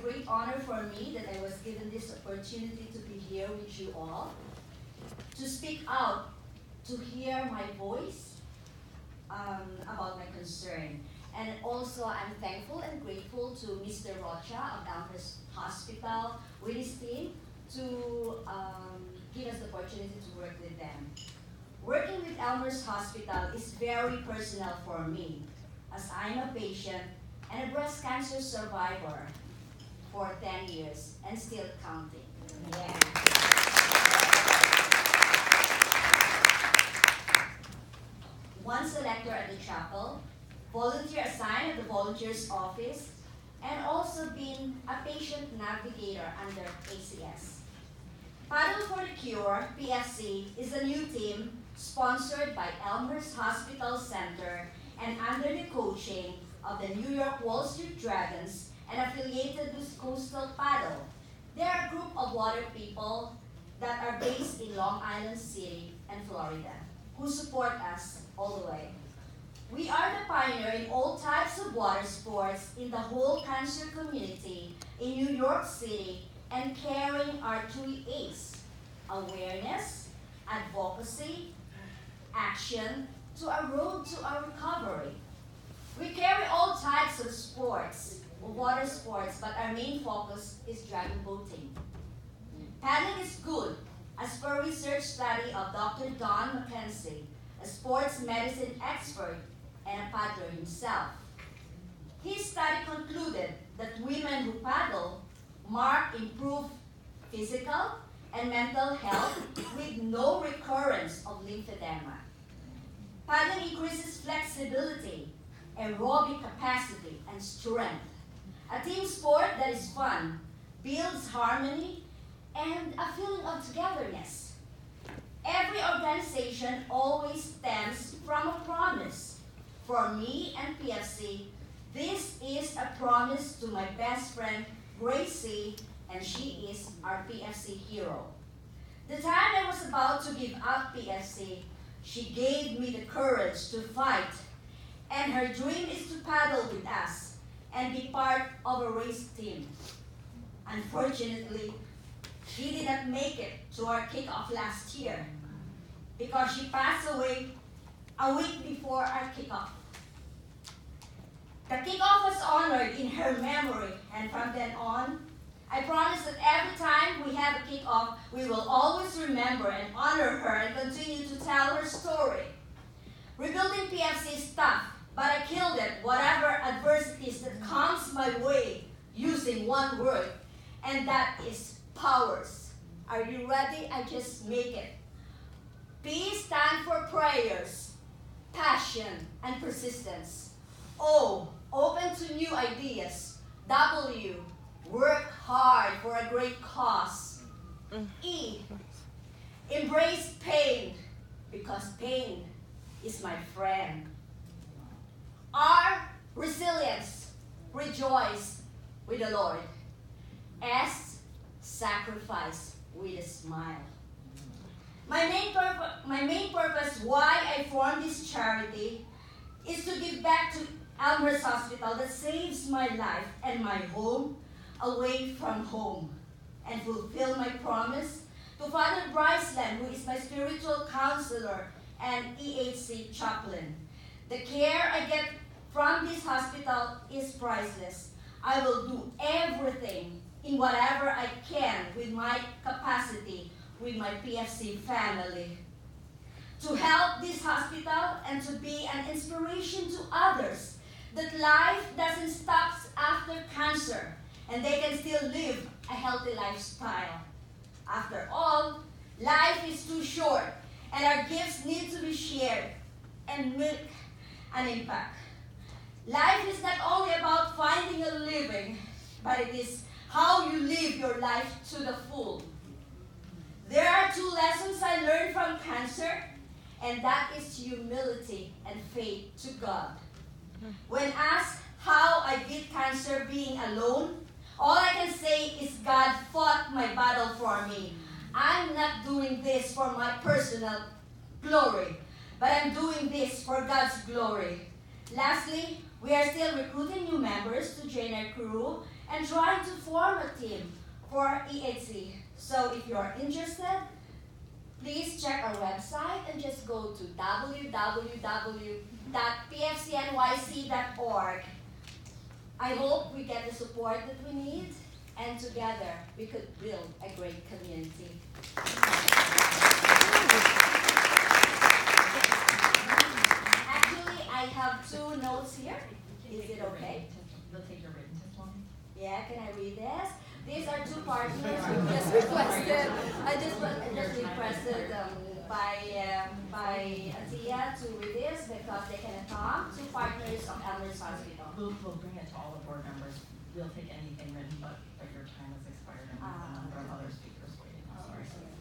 great honor for me that I was given this opportunity to be here with you all, to speak out, to hear my voice about my concern. And also, I'm thankful and grateful to Mr. Rocha of Elmhurst Hospital with his team to give us the opportunity to work with them. Working with Elmhurst Hospital is very personal for me, as I'm a patient and a breast cancer survivor for 10 years and still counting. Yeah. Once a lecturer at the chapel, volunteer assigned at the volunteer's office, and also been a patient navigator under ACS. Paddle for the Cure, PFC, is a new team sponsored by Elmhurst Hospital Center and under the coaching of the New York Wall Street Dragons and affiliated with Coastal Paddle. They are a group of water people that are based in Long Island City and Florida, who support us all the way. We are the pioneer in all types of water sports in the whole cancer community in New York City and carrying our 3 A's: awareness, advocacy, action to a road to our recovery. We carry all types of sports, water sports, but our main focus is dragon boating. Paddling is good, as per research study of Dr. Don McKenzie, a sports medicine expert and a paddler himself. His study concluded that women who paddle mark improved physical and mental health with no recurrence of lymphedema. Paddling increases flexibility, aerobic capacity, and strength. A team sport that is fun, builds harmony, and a feeling of togetherness. Every organization always stems from a promise. For me and PFC, this is a promise to my best friend, Gracie, and she is our PFC hero. The time I was about to give up PFC, she gave me the courage to fight, and her dream is to paddle with us and be part of a race team. Unfortunately, she did not make it to our kickoff last year because she passed away a week before our kickoff. The kickoff was honored in her memory, and from then on, I promise that every time we have a kickoff, we will always remember and honor her and continue to tell her story. Rebuilding PFC is tough, but I killed it, whatever adversities that comes my way, using one word, and that is powers. Are you ready? I just make it. P stands for prayers, passion, and persistence. O, open to new ideas. W, work hard for a great cause. E, embrace pain, because pain is my friend. R, resilience, rejoice with the Lord. S, sacrifice with a smile. My main purpose why I formed this charity is to give back to Elmhurst Hospital that saves my life and my home away from home, and fulfill my promise to Father Bryceland, who is my spiritual counselor and EHC chaplain. The care I get from this hospital is priceless. I will do everything in whatever I can with my capacity with my PFC family to help this hospital and to be an inspiration to others that life doesn't stop after cancer and they can still live a healthy lifestyle. After all, life is too short and our gifts need to be shared and make an impact. Life is not only about finding a living, but it is how you live your life to the full. There are 2 lessons I learned from cancer, and that is humility and faith to God. When asked how I beat cancer being alone, all I can say is God fought my battle for me. I'm not doing this for my personal glory, but I'm doing this for God's glory. Lastly, We are still recruiting new members to join our crew and trying to form a team for EHC. So if you're interested, please check our website and just go to www.pfcnyc.org. I hope we get the support that we need, and together we could build a great community. Actually, I have 2 notes here. Is it okay? We'll take your written testimony. Yeah, can I read this? These are 2 partners who just requested. I just requested by Atia to read this because they cannot come. 2 partners of Elmer's Hospital. We'll bring it to all the board members. We'll take anything written, but your time has expired and a number of other speakers waiting. I'm sorry.